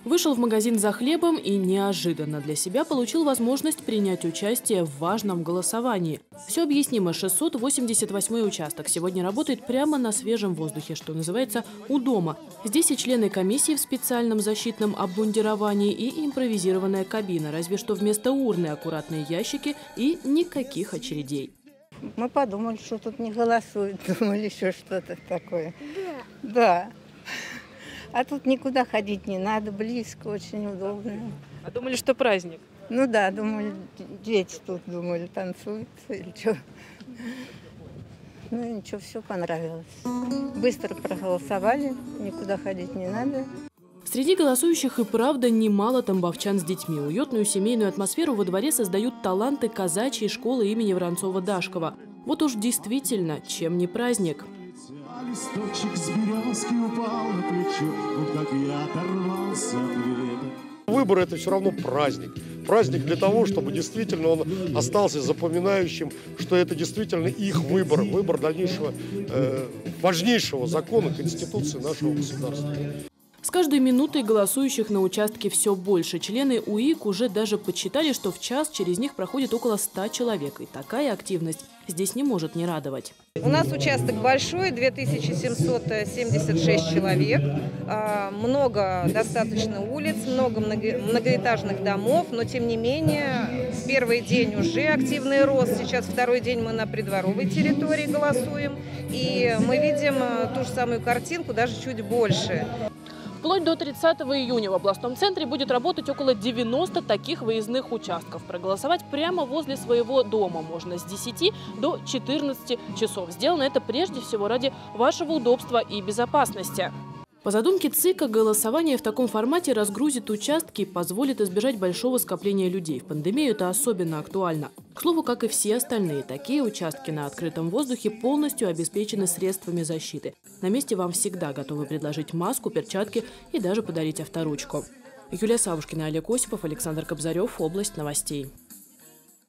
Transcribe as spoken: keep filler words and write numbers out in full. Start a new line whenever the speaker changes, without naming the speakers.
Вышел в магазин за хлебом и неожиданно для себя получил возможность принять участие в важном голосовании. Все объяснимо. шестьсот восемьдесят восьмой участок сегодня работает прямо на свежем воздухе, что называется, у дома. Здесь и члены комиссии в специальном защитном обмундировании, и импровизированная кабина, разве что вместо урны аккуратные ящики и никаких очередей.
Мы подумали, что тут не голосуют, думали, еще что-то такое. Да. Да. А тут никуда ходить не надо, близко, очень удобно.
А думали, что праздник?
Ну да, думали, дети тут, думали, танцуют или что. Ну ничего, все понравилось. Быстро проголосовали, никуда ходить не надо.
Среди голосующих и правда немало тамбовчан с детьми. Уютную семейную атмосферу во дворе создают таланты казачьей школы имени Воронцова-Дашкова. Вот уж действительно, чем не праздник.
Листочек с березки упал на плечо, ну как я оторвался от веток.
Выбор – это все равно праздник. Праздник для того, чтобы действительно он остался запоминающим, что это действительно их выбор, выбор дальнейшего, э, важнейшего закона Конституции нашего государства.
С каждой минутой голосующих на участке все больше. Члены УИК уже даже подсчитали, что в час через них проходит около ста человек. И такая активность здесь не может не радовать.
У нас участок большой, две тысячи семьсот семьдесят шесть человек. Много достаточно улиц, много многоэтажных домов. Но тем не менее, первый день уже активный рост. Сейчас второй день мы на придворовой территории голосуем. И мы видим ту же самую картинку, даже чуть больше.
Вплоть до тридцатого июня в областном центре будет работать около девяноста таких выездных участков. Проголосовать прямо возле своего дома можно с десяти до четырнадцати часов. Сделано это прежде всего ради вашего удобства и безопасности. По задумке ЦИКа, голосование в таком формате разгрузит участки и позволит избежать большого скопления людей. В пандемию это особенно актуально. К слову, как и все остальные, такие участки на открытом воздухе полностью обеспечены средствами защиты. На месте вам всегда готовы предложить маску, перчатки и даже подарить авторучку. Юлия Савушкина, Олег Осипов, Александр Кобзарев. Область новостей.